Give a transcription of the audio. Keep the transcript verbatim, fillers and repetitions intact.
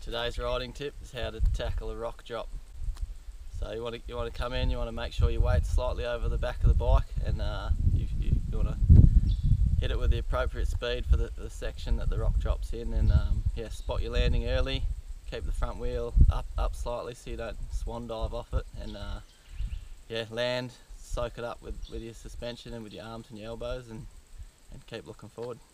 Today's riding tip is how to tackle a rock drop. So you want to you want to come in, you want to make sure your weight's slightly over the back of the bike, and uh, you, you, you want to hit it with the appropriate speed for the, the section that the rock drops in, and um, yeah, spot your landing early. Keep the front wheel up up slightly so you don't swan dive off it, and uh, yeah, land, soak it up with, with your suspension and with your arms and your elbows, and, and keep looking forward.